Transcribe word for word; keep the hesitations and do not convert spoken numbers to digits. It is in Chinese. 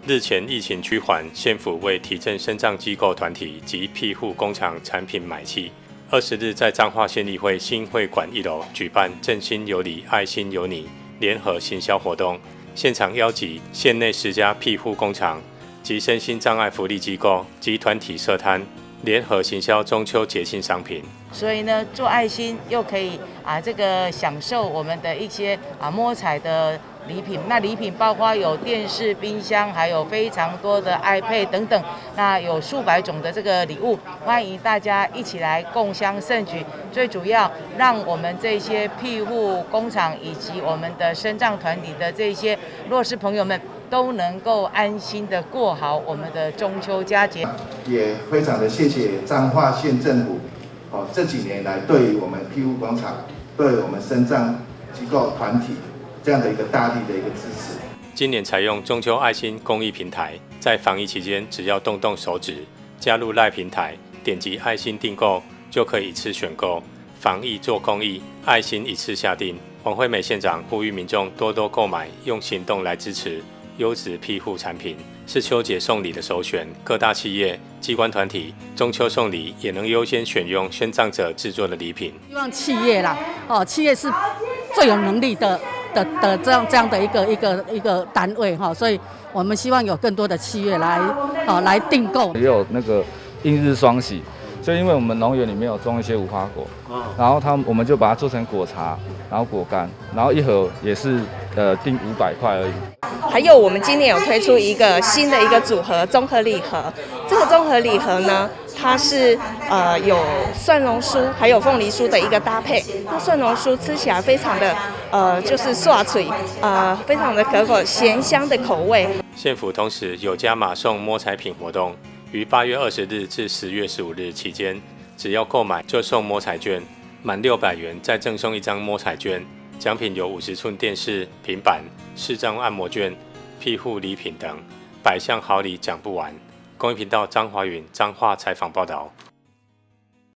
日前疫情趋缓，县府为提振身障机构团体及庇护工厂产品买气，二十日在彰化县立会新会馆一楼举办“振兴有礼，爱心有你”联合行销活动，现场邀集县内十家庇护工厂及身心障碍福利机构及团体设摊，联合行销中秋节庆商品。 所以呢，做爱心又可以啊，这个享受我们的一些啊摸彩的礼品。那礼品包括有电视、冰箱，还有非常多的 iPad 等等。那有数百种的这个礼物，欢迎大家一起来共襄盛举。最主要，让我们这些庇护工厂以及我们的身障团体的这些弱势朋友们，都能够安心的过好我们的中秋佳节。 也非常的谢谢彰化县政府。哦，这几年来对于我们庇护工厂、对我们身障机构团体这样的一个大力的一个支持。 今年采用中秋爱心公益平台，在防疫期间，只要动动手指，加入赖平台，点击爱心订购，就可以一次选购。防疫做公益，爱心一次下定。王惠美县长呼吁民众多多购买，用行动来支持优质庇护产品，是秋节送礼的首选。各大企业、机关团体中秋送礼也能优先选用身障者制作的礼品。 希望企业啦，哦，企业是最有能力的的的这样这样的一个一个一个单位哈，所以我们希望有更多的企业来哦来订购。 也有那个映日双喜，就因为我们农园里面有种一些无花果，然后他们我们就把它做成果茶，然后果干，然后一盒也是呃定五百块而已。 还有我们今年有推出一个新的一个组合综合礼盒，这个综合礼盒呢，它是呃有蒜蓉酥还有凤梨酥的一个搭配。那蒜蓉酥吃起来非常的呃就是刷嘴，呃非常的可口咸香的口味。 县府同时有加码送摸彩品活动，于八月二十日至十月十五日期间，只要购买就送摸彩券，满六百元再赠送一张摸彩券。奖品有五十寸电视、平板、视障按摩券、庇护礼品等，百项好礼讲不完。公益频道张华允彰化采访报道。